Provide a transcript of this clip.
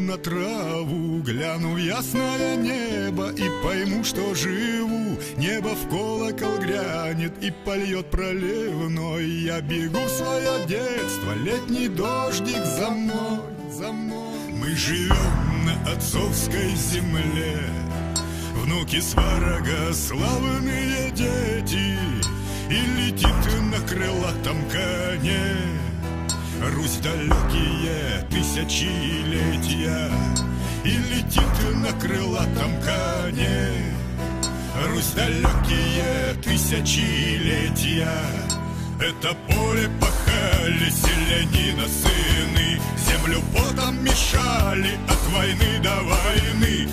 на траву, гляну в ясное небо и пойму, что живу. Небо в колокол грянет и польет проливной. Я бегу в свое детство, летний дождик за мной, за мной. Мы живем на отцовской земле, внуки сварога, славные дети. И летит на крылатом коне Русь далекие тысячелетия. И летит на крылатом коне Русь далекие тысячелетия. Это поле пахали селянина сыны, землю потом мешали от войны до войны.